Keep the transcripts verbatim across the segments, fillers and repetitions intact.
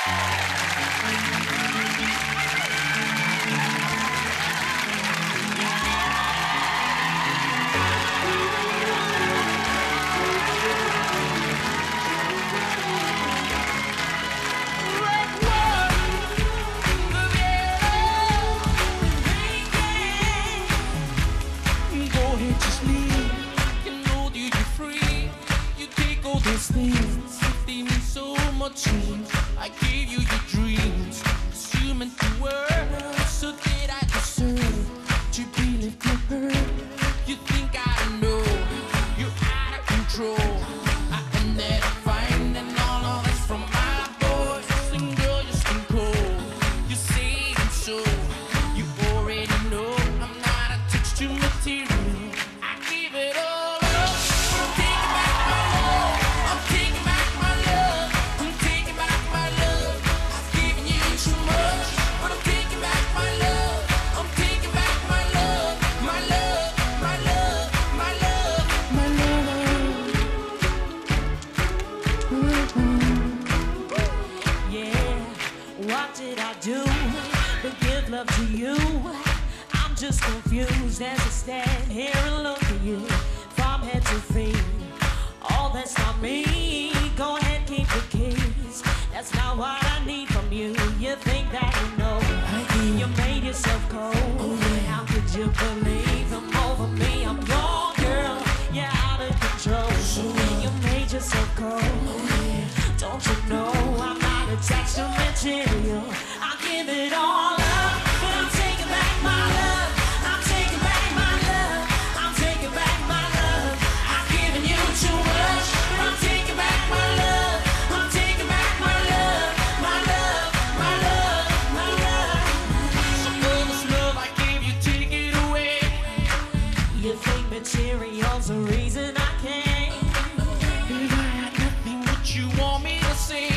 I gave you your dreams, assuming the world, so that I deserve to be left to hurt. You think I know you're out of control? I am there to find, and all of this from my voice. And girl, you're still cold. You're saying so. You already know I'm not a texture material. I give it all up. I'm taking back my love. I'm taking back my love. I'm taking back my love. I've given you too much, but I'm taking back my love. I'm taking back my love. My love, my love, my love, my love. Mm-hmm. Yeah, what did I do to give love to you? I'm just confused as I stand here and look at you from head to feet. Oh, that's not me. Go ahead, keep the keys. That's not what I need from you. You think that you know? You made yourself cold. How could you believe I'm over me? I'm your girl. You're out of control. You made yourself cold. Don't you know I'm not attached to material? I give it all up, but I'm taking back my love. I'm taking back my love. I'm taking back my love. I've given you too much, but I'm taking back my love. I'm taking back my love. My love, my love, my love. Some of this love I gave you, take it away. You think material's the reason I came? If I had nothing, would you want me to say?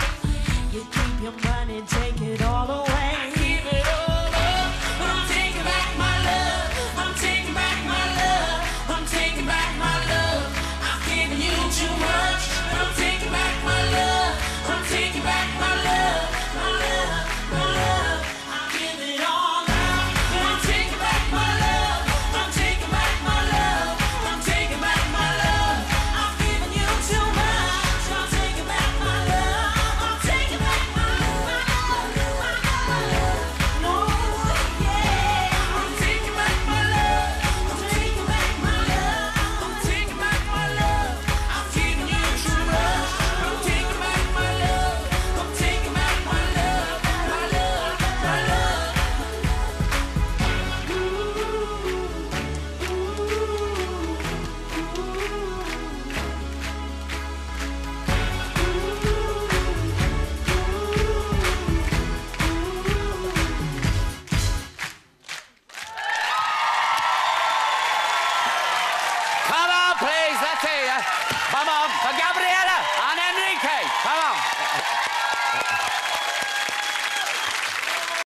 You keep your money, take it all away. I give it all up, but I'm taking back my love. I'm taking back my love. I'm taking back my love. I've given you too much, but I'm taking back my love. I'm taking back my love. My love, my love. I give it all up, but I'm taking back my love. I'm taking back my love. I'm taking back my love. I've given you too much. I'm taking back my love. I'm taking back my love. My love. No, yeah. I'm taking back my love. I'm taking back my love. I'm taking back my love. I've given you too much. I'm taking back my love. I'm taking back my love. My love, my love. Come on, please, let's hear you. Come on, for Gabriella and Enrique. Come on.